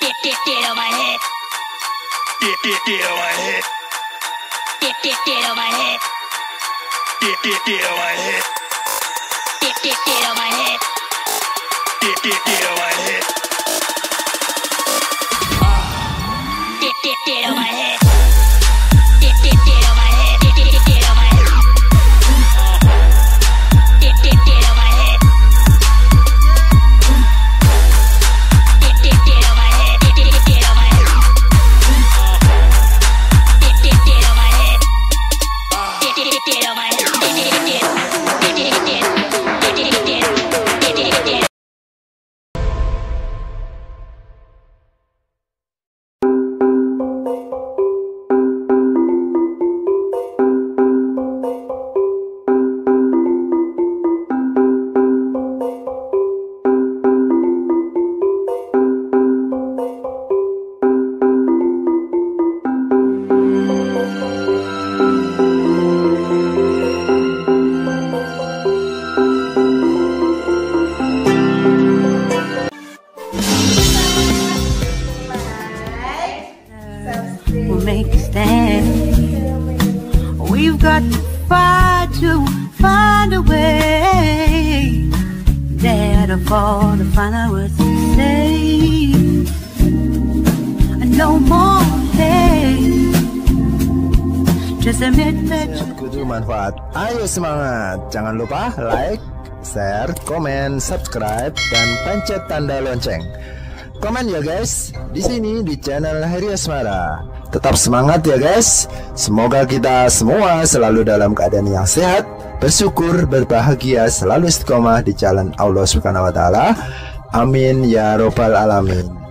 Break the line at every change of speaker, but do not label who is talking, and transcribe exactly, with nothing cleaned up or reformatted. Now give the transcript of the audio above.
Get, get, get on my head. Get, get, get on my head. Get, get, get on my head. Get, get, get on my head. Get, get, get on my head. Get, get, get on my head. Get, get, get on my head. Get, get, get on my head. Get, get, get on my head. Get, get, get on my head. Get, get, get on my head. Get, get, get on my head. Get, get, get on my head. Get, get, get on my head. Get, get, get. Get, get, get. Get, get, get. Get, get, get.
We'll make a stand. We've got to fight to find a way. Dare to fall to find out what to say. No more pain. Just admit that you
kudu manfaat. Ayo semangat. Jangan lupa like, share, komen, subscribe, dan pencet tanda lonceng. Komen ya guys, di sini di channel Heri Asmara. Tetap semangat ya guys. Semoga kita semua selalu dalam keadaan yang sehat, bersyukur, berbahagia, selalu istiqomah di jalan Allah Subhanahu wa taala. Amin ya robbal alamin.